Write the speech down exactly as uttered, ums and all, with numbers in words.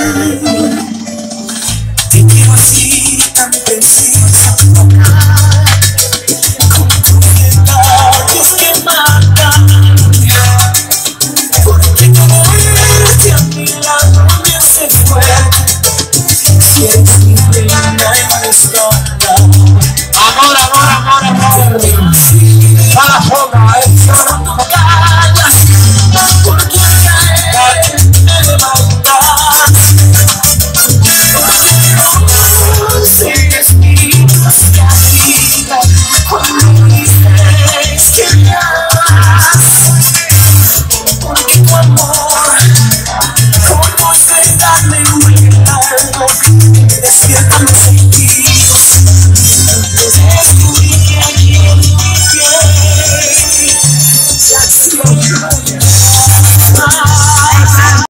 Te quiero así, tan preciosa, tocar con tus detalles que matan. Porque tenerte a mi lado me hace fuerte. Si eres mi